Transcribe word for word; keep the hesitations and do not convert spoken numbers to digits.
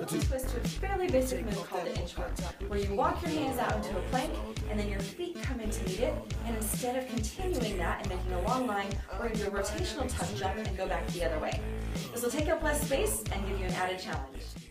skeleton twist to a fairly basic move called the inchworm, where you walk your hands out into a plank and then your feet come in to meet it, and instead of continuing that and making a long line, we're going to do a rotational tuck jump and go back the other way. This will take up less space and give you an added challenge.